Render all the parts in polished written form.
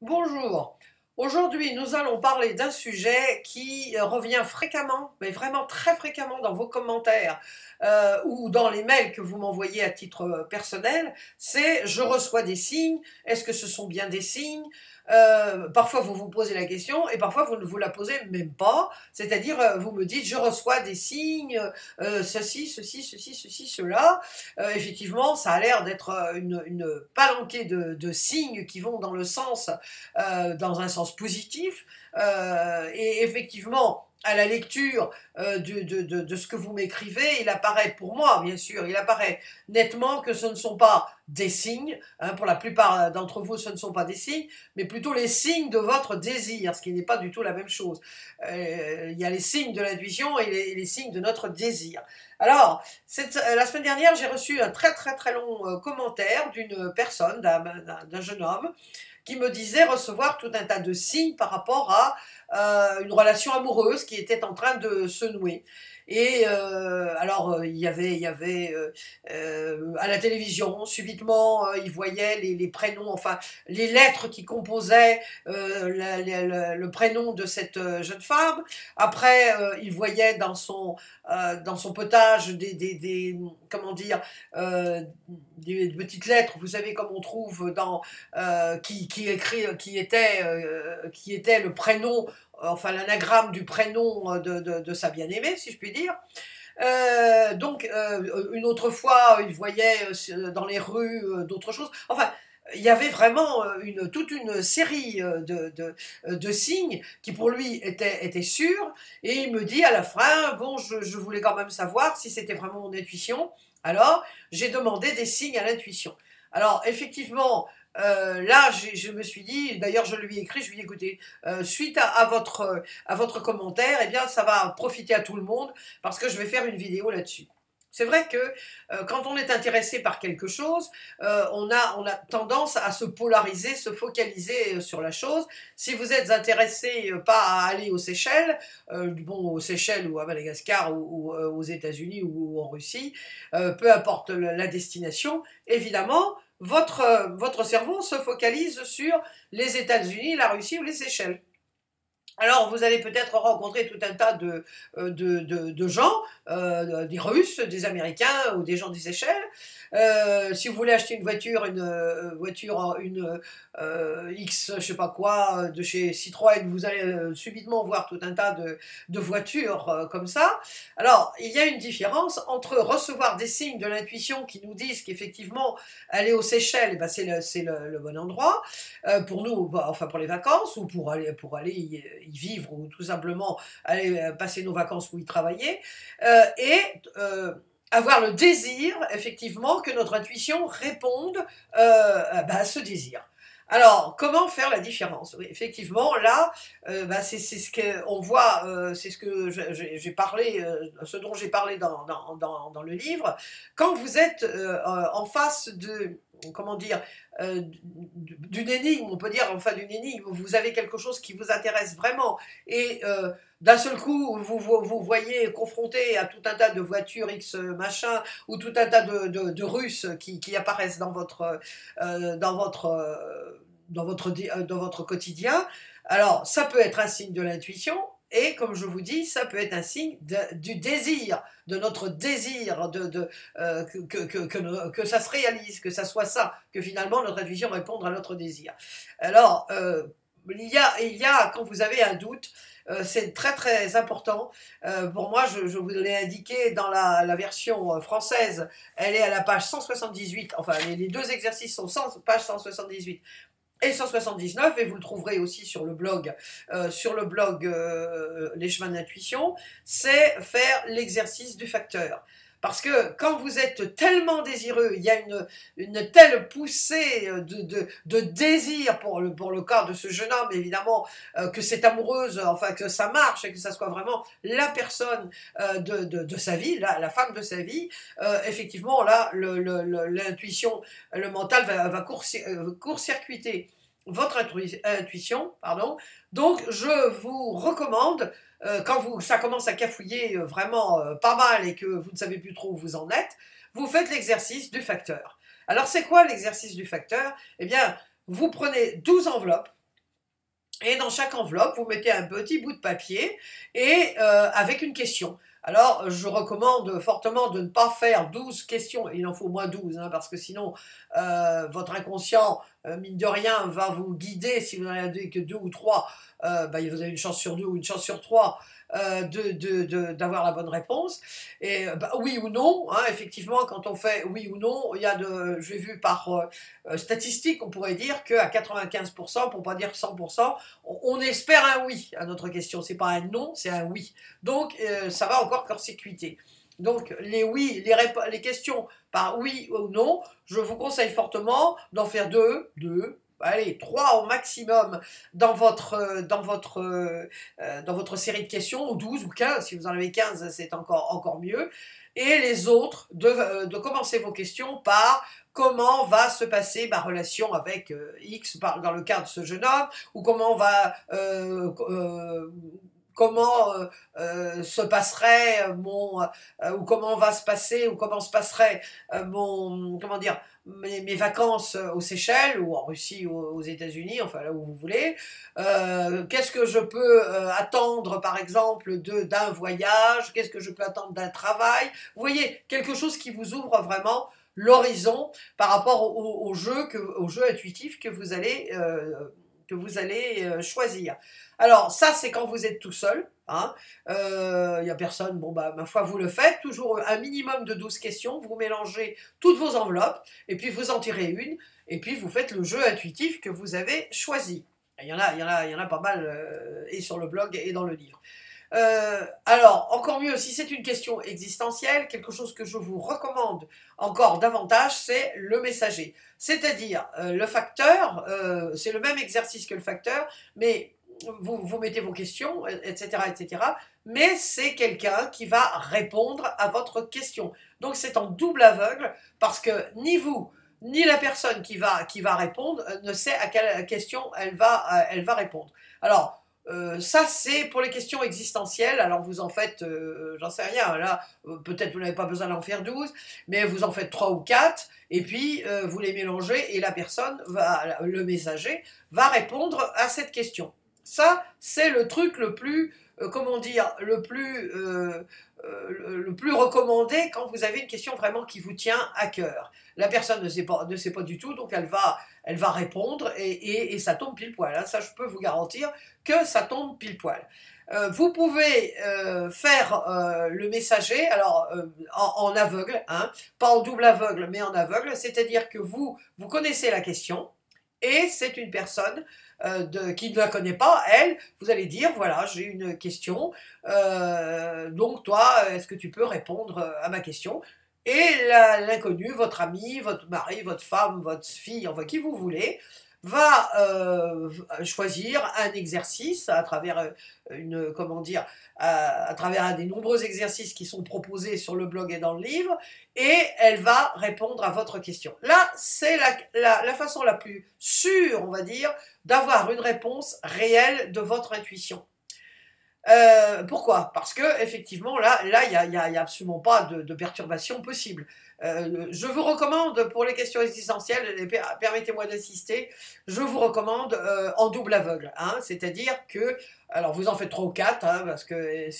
Bonjour. Aujourd'hui, nous allons parler d'un sujet qui revient fréquemment, mais vraiment très fréquemment dans vos commentaires ou dans les mails que vous m'envoyez à titre personnel. C'est je reçois des signes. Est-ce que ce sont bien des signes? Parfois vous vous posez la question et parfois vous ne vous la posez même pas. C'est-à-dire vous me dites je reçois des signes, ceci, cela. Effectivement, ça a l'air d'être une palanquée de signes qui vont dans un sens positif. Et effectivement, à la lecture de ce que vous m'écrivez, il apparaît pour moi, bien sûr, il apparaît nettement que ce ne sont pas des signes, hein, pour la plupart d'entre vous, ce ne sont pas des signes, mais plutôt les signes de votre désir, ce qui n'est pas du tout la même chose. Il y a les signes de l'intuition et les signes de notre désir. Alors, la semaine dernière, j'ai reçu un très long commentaire d'une personne, d'un jeune homme, qui me disait recevoir tout un tas de signes par rapport à une relation amoureuse qui était en train de se nouer. Et il y avait à la télévision, subitement, il voyait les prénoms, enfin les lettres qui composaient le prénom de cette jeune femme. Après, il voyait dans son potage comment dire, des petites lettres, vous savez comme on trouve qui était le prénom, enfin l'anagramme du prénom de sa bien-aimée, si je puis dire. Une autre fois, il voyait dans les rues d'autres choses. Enfin, il y avait vraiment toute une série de signes qui pour lui étaient sûrs. Et il me dit à la fin, bon, je voulais quand même savoir si c'était vraiment mon intuition. Alors, j'ai demandé des signes à l'intuition. Alors, effectivement, là, je me suis dit, d'ailleurs je lui ai écrit, je lui ai dit, écoutez, suite à votre commentaire, eh bien ça va profiter à tout le monde parce que je vais faire une vidéo là-dessus. C'est vrai que quand on est intéressé par quelque chose, on a tendance à se polariser, se focaliser sur la chose. Si vous êtes intéressé pas à aller aux Seychelles, aux Seychelles ou à Madagascar ou aux États-Unis ou en Russie, peu importe la destination, évidemment, votre cerveau se focalise sur les États-Unis, la Russie ou les Seychelles. Alors, vous allez peut-être rencontrer tout un tas de gens, des Russes, des Américains ou des gens des Seychelles. Si vous voulez acheter une voiture, X, je sais pas quoi, de chez Citroën, vous allez subitement voir tout un tas de voitures comme ça. Alors, il y a une différence entre recevoir des signes de l'intuition qui nous disent qu'effectivement, aller aux Seychelles, ben, c'est le bon endroit pour nous, enfin pour les vacances ou pour aller y vivre ou tout simplement aller passer nos vacances ou y travailler, avoir le désir, effectivement, que notre intuition réponde à ce désir. Alors, comment faire la différence? Oui, effectivement, là, c'est ce qu'on voit, c'est ce que j'ai parlé, ce dont j'ai parlé dans le livre. Quand vous êtes en face comment dire, d'une énigme, on peut dire, enfin d'une énigme, vous avez quelque chose qui vous intéresse vraiment, et d'un seul coup, vous voyez confronté à tout un tas de voitures X machin, ou tout un tas de Russes qui apparaissent dans votre quotidien. Alors, ça peut être un signe de l'intuition, et comme je vous dis, ça peut être un signe du désir, de notre désir que ça se réalise, que ça soit ça, que finalement notre intuition réponde à notre désir. Alors, il y a, quand vous avez un doute, c'est très important. Pour moi, je vous l'ai indiqué dans la version française, elle est à la page 178, enfin les deux exercices sont page 178 et 179, et vous le trouverez aussi sur le blog Les chemins d'intuition, c'est faire l'exercice du facteur. Parce que quand vous êtes tellement désireux, il y a une telle poussée de désir pour le cas de ce jeune homme, évidemment, que cette amoureuse, enfin que ça marche et que ça soit vraiment la personne de sa vie, la femme de sa vie, effectivement, là, l'intuition, le mental va court-circuiter votre intuition, pardon. Donc, je vous recommande, quand ça commence à cafouiller vraiment pas mal et que vous ne savez plus trop où vous en êtes, vous faites l'exercice du facteur. Alors, c'est quoi l'exercice du facteur? Eh bien, vous prenez 12 enveloppes, Et dans chaque enveloppe, vous mettez un petit bout de papier et avec une question. Alors, je recommande fortement de ne pas faire 12 questions, il en faut au moins 12, hein, parce que sinon, votre inconscient, mine de rien, va vous guider, si vous n'en avez que 2 ou 3, bah, vous avez une chance sur 2 ou une chance sur 3 d'avoir la bonne réponse. Et bah, oui ou non, hein, effectivement, quand on fait oui ou non, il y a j'ai vu par statistique, on pourrait dire qu'à 95%, pour pas dire 100%, on espère un oui à notre question. C'est pas un non, c'est un oui. Donc, ça va encore court-circuiter. Donc, les oui, les questions par oui ou non, je vous conseille fortement d'en faire deux, allez, 3 au maximum dans votre série de questions, ou 12 ou 15, si vous en avez 15, c'est encore mieux. Et les autres, de commencer vos questions par comment va se passer ma relation avec X dans le cas de ce jeune homme, ou comment se passerait ou comment va se passer, ou comment se passerait comment dire, mes vacances aux Seychelles, ou en Russie, ou aux États-Unis, enfin là où vous voulez. Qu'est-ce que je peux attendre, par exemple, d'un voyage? Qu'est-ce que je peux attendre d'un travail? Vous voyez, quelque chose qui vous ouvre vraiment l'horizon par rapport au jeu intuitif que vous allez choisir. Alors ça, c'est quand vous êtes tout seul, hein. Y a personne, bon bah ma foi vous le faites, toujours un minimum de 12 questions, vous mélangez toutes vos enveloppes, et puis vous en tirez une, et puis vous faites le jeu intuitif que vous avez choisi. Il y en a pas mal, et sur le blog et dans le livre. Alors, encore mieux, si c'est une question existentielle, quelque chose que je vous recommande encore davantage, c'est le messager. C'est-à-dire, le facteur, c'est le même exercice que le facteur, mais vous mettez vos questions, etc., etc., mais c'est quelqu'un qui va répondre à votre question. Donc c'est en double aveugle, parce que ni vous, ni la personne qui va répondre ne sait à quelle question elle va répondre. Alors, ça, c'est pour les questions existentielles. Alors, vous en faites, j'en sais rien, là, peut-être vous n'avez pas besoin d'en faire 12, mais vous en faites 3 ou 4, et puis vous les mélangez, et la personne, le messager, va répondre à cette question. Ça, c'est le truc le plus, comment dire, le plus recommandé quand vous avez une question vraiment qui vous tient à cœur. La personne ne sait pas du tout, donc elle va répondre et ça tombe pile poil. Hein. Ça, je peux vous garantir que ça tombe pile poil. Vous pouvez faire le messager, alors en aveugle, hein, pas en double aveugle, mais en aveugle, c'est-à-dire que vous connaissez la question, et c'est une personne qui ne la connaît pas, elle, vous allez dire, voilà, j'ai une question, donc toi, est-ce que tu peux répondre à ma question? Et l'inconnu, votre ami, votre mari, votre femme, votre fille, enfin qui vous voulez, va choisir un exercice à travers comment dire, à travers un des nombreux exercices qui sont proposés sur le blog et dans le livre, et elle va répondre à votre question. Là, c'est la façon la plus sûre, on va dire, d'avoir une réponse réelle de votre intuition. Pourquoi? Parce que effectivement, là, il y a absolument pas de perturbation possible. Je vous recommande, pour les questions existentielles, et permettez-moi d'insister, je vous recommande en double aveugle, hein, c'est-à-dire que, alors vous en faites 3 ou 4, hein, parce que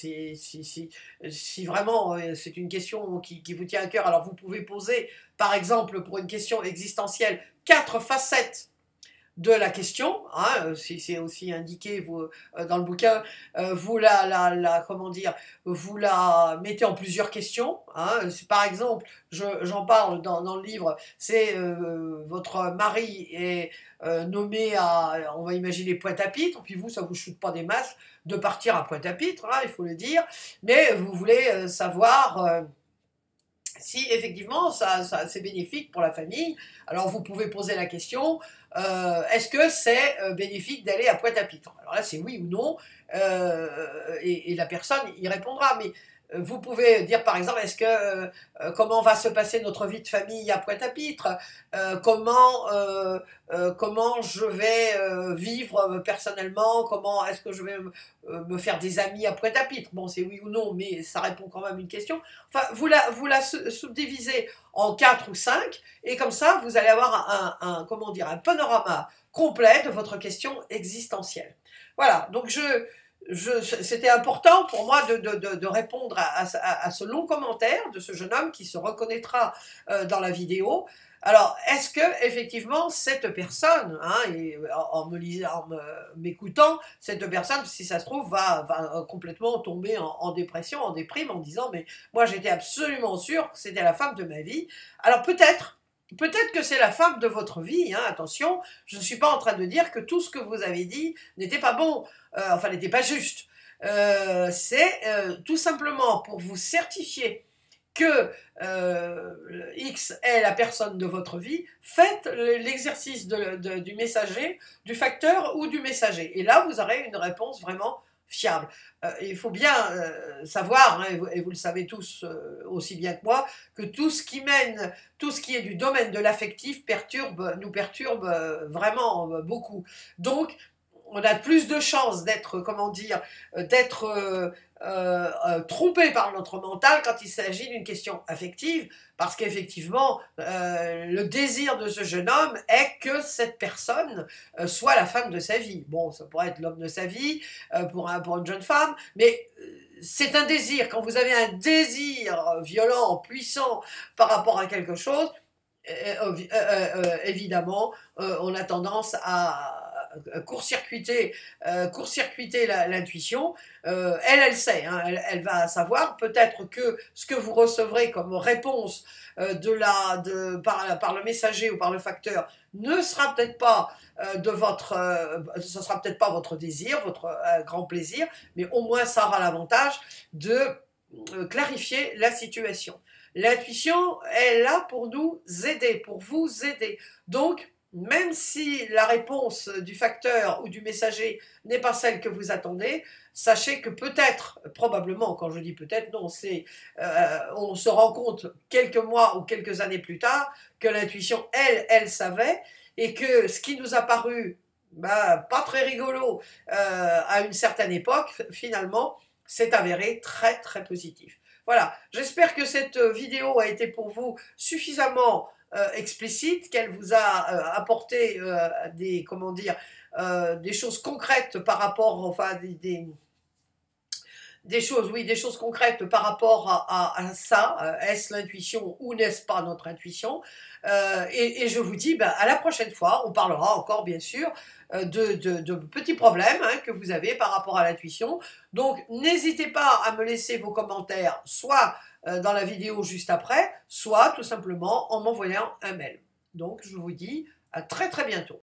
si vraiment c'est une question qui vous tient à cœur, alors vous pouvez poser, par exemple, pour une question existentielle, 4 facettes de la question, hein, c'est aussi indiqué dans le bouquin, vous comment dire, vous la mettez en plusieurs questions, hein. Par exemple, j'en parle dans le livre, c'est votre mari est nommé à, on va imaginer, Pointe-à-Pitre, puis vous, ça vous chute pas des masses de partir à Pointe-à-Pitre, hein, il faut le dire, mais vous voulez savoir si effectivement c'est bénéfique pour la famille. Alors vous pouvez poser la question, est-ce que c'est bénéfique d'aller à Pointe-à-Pitre? Alors là c'est oui ou non, et la personne y répondra, mais Vous pouvez dire par exemple, comment va se passer notre vie de famille à Pointe-à-Pitre, comment je vais vivre personnellement, comment est-ce que je vais me faire des amis à Pointe-à-Pitre. Bon, c'est oui ou non, mais ça répond quand même à une question. Enfin, vous la subdivisez en 4 ou 5, et comme ça, vous allez avoir comment dire, un panorama complet de votre question existentielle. Voilà, donc c'était important pour moi de répondre à ce long commentaire de ce jeune homme qui se reconnaîtra dans la vidéo. Alors, est-ce que effectivement cette personne, hein, et en m'écoutant, cette personne, si ça se trouve, va complètement tomber en dépression, en déprime, en disant mais moi j'étais absolument sûre que c'était la femme de ma vie. Alors peut-être que c'est la femme de votre vie, hein, attention, je ne suis pas en train de dire que tout ce que vous avez dit n'était pas bon, enfin n'était pas juste. C'est tout simplement pour vous certifier que X est la personne de votre vie, faites l'exercice du messager, du facteur ou du messager. Et là, vous aurez une réponse vraiment fiable. Il faut bien savoir, hein, et vous le savez tous aussi bien que moi, que tout ce qui est du domaine de l'affectif nous perturbe vraiment beaucoup. Donc, on a plus de chances d'être, comment dire, d'être trompé par notre mental quand il s'agit d'une question affective, parce qu'effectivement, le désir de ce jeune homme est que cette personne soit la femme de sa vie. Bon, ça pourrait être l'homme de sa vie pour une jeune femme, mais c'est un désir. Quand vous avez un désir violent, puissant par rapport à quelque chose, évidemment, on a tendance à court-circuiter l'intuition. Elle sait, hein, elle va savoir. Peut-être que ce que vous recevrez comme réponse par le messager ou par le facteur ne sera peut-être pas ce sera peut-être pas votre désir, votre grand plaisir, mais au moins ça aura l'avantage de clarifier la situation. L'intuition est là pour nous aider, pour vous aider. Donc, même si la réponse du facteur ou du messager n'est pas celle que vous attendez, sachez que peut-être, probablement, quand je dis peut-être, non, on se rend compte quelques mois ou quelques années plus tard que l'intuition, elle savait, et que ce qui nous a paru pas très rigolo à une certaine époque, finalement, s'est avéré très très positif. Voilà, j'espère que cette vidéo a été pour vous suffisamment explicite, qu'elle vous a apporté des choses concrètes par rapport, enfin des choses concrètes par rapport à ça. Est-ce l'intuition ou n'est-ce pas notre intuition? Et je vous dis, à la prochaine fois, on parlera encore bien sûr de petits problèmes hein, que vous avez par rapport à l'intuition. Donc n'hésitez pas à me laisser vos commentaires, soit dans la vidéo juste après, soit tout simplement en m'envoyant un mail. Donc je vous dis à très très bientôt.